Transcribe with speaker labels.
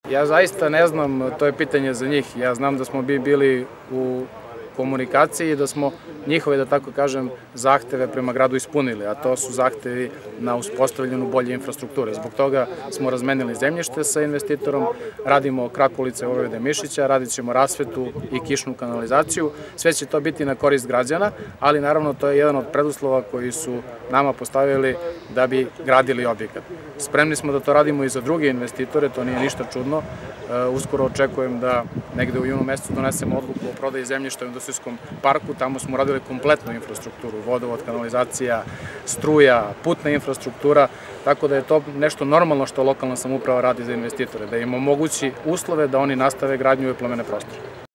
Speaker 1: Ja zaista ne znam, to je pitanje za njih. Ja znam da smo bili u komunikaciji i da smo njihove, da tako kažem, zahteve prema gradu ispunili, a to su zahtevi na uspostavljanju bolje infrastrukture. Zbog toga smo razmenili zemljište sa investitorom, radimo krak ulice Vojvode Mišića, radit ćemo rasvetu i kišnu kanalizaciju. Sve će to biti na korist građana, ali naravno to je jedan od preduslova koji su nama postavili da bi gradili objekat. Spremni smo da to radimo i za druge investitore, to nije ništa čudno. Uskoro očekujem da negde u junu mesecu donesemo odluku o prodaji zemljišta u industrijskom parku. Tamo smo radili kompletnu infrastrukturu, vodovod, kanalizacija, struja, putna infrastruktura, tako da je to nešto normalno što lokalna samouprava radi za investitore, da im omogući uslove da oni nastave gradnju i plemene prostore.